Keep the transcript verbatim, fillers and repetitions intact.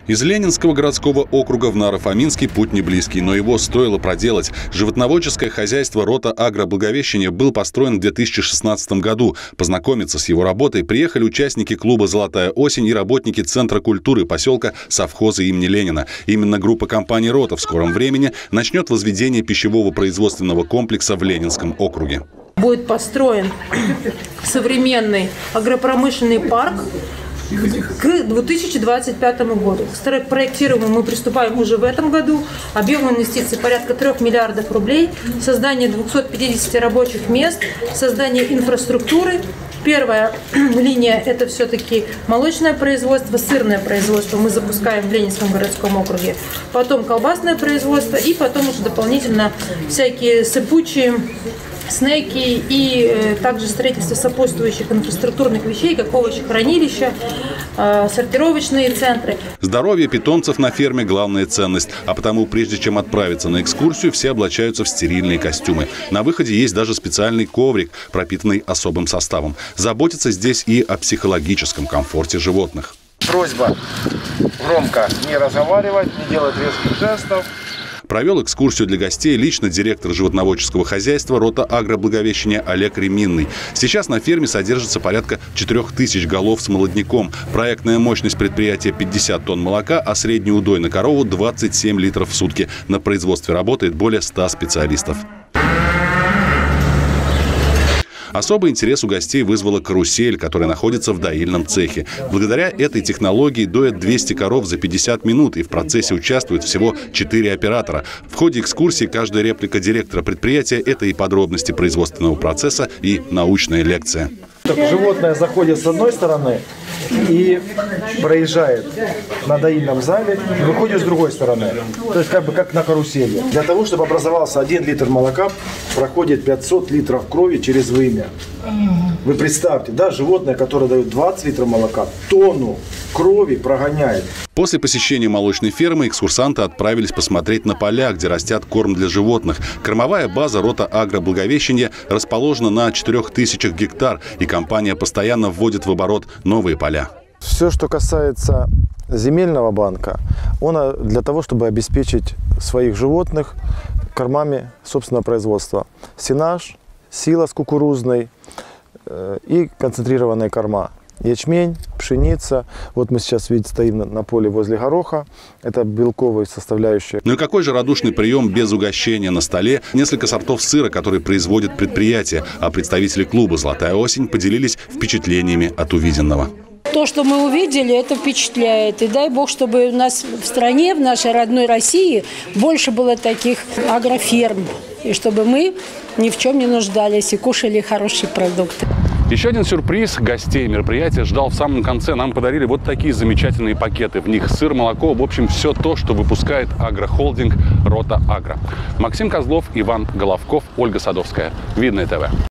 Из Ленинского городского округа в Наро-Фоминский путь не близкий, но его стоило проделать. Животноводческое хозяйство «Рота Агро Благовещение» был построен в две тысячи шестнадцатом году. Познакомиться с его работой приехали участники клуба «Золотая осень» и работники Центра культуры поселка совхоза имени Ленина. Именно группа компании «Рота» в скором времени начнет возведение пищевого производственного комплекса в Ленинском округе. Будет построен современный агропромышленный парк к две тысячи двадцать пятому году. К проектированию мы приступаем уже в этом году. Объем инвестиций порядка трёх миллиардов рублей. Создание двухсот пятидесяти рабочих мест, создание инфраструктуры. Первая линия – это все-таки молочное производство, сырное производство мы запускаем в Ленинском городском округе. Потом колбасное производство и потом уже дополнительно всякие сыпучие, снеки и э, также строительство сопутствующих инфраструктурных вещей, как овощехранилища, э, сортировочные центры. Здоровье питомцев на ферме – главная ценность. А потому, прежде чем отправиться на экскурсию, все облачаются в стерильные костюмы. На выходе есть даже специальный коврик, пропитанный особым составом. Заботиться здесь и о психологическом комфорте животных. Просьба громко не разговаривать, не делать резких жестов. Провел экскурсию для гостей лично директор животноводческого хозяйства «Рота Агро Благовещение» Олег Реминный. Сейчас на ферме содержится порядка четырёх тысяч голов с молодняком. Проектная мощность предприятия пятьдесят тонн молока, а средний удой на корову двадцать семь литров в сутки. На производстве работает более ста специалистов. Особый интерес у гостей вызвала карусель, которая находится в доильном цехе. Благодаря этой технологии доят двести коров за пятьдесят минут, и в процессе участвуют всего четыре оператора. В ходе экскурсии каждая реплика директора предприятия – это и подробности производственного процесса, и научная лекция. Животное заходит с одной стороны и проезжает на доильном зале и выходит с другой стороны. То есть как бы как на карусели. Для того, чтобы образовался один литр молока, проходит пятьсот литров крови через вымя. Вы представьте, да, животное, которое дает двадцать литров молока, тонну крови прогоняет. После посещения молочной фермы экскурсанты отправились посмотреть на поля, где растят корм для животных. Кормовая база «Рота Агро Благовещение» расположена на четырёх тысячах гектар, и компания постоянно вводит в оборот новые поля. Все, что касается земельного банка, он для того, чтобы обеспечить своих животных кормами собственного производства. Сенаж, силос кукурузный и концентрированные корма. Ячмень, пшеница. Вот мы сейчас, видите, стоим на поле возле гороха. Это белковые составляющие. Ну и какой же радушный прием без угощения на столе? Несколько сортов сыра, которые производит предприятие. А представители клуба «Золотая осень» поделились впечатлениями от увиденного. То, что мы увидели, это впечатляет. И дай бог, чтобы у нас в стране, в нашей родной России, больше было таких агроферм. И чтобы мы ни в чем не нуждались и кушали хорошие продукты. Еще один сюрприз гостей мероприятия ждал в самом конце. Нам подарили вот такие замечательные пакеты. В них сыр, молоко, в общем, все то, что выпускает агрохолдинг «Рота Агро». Максим Козлов, Иван Головков, Ольга Садовская. Видное ТВ.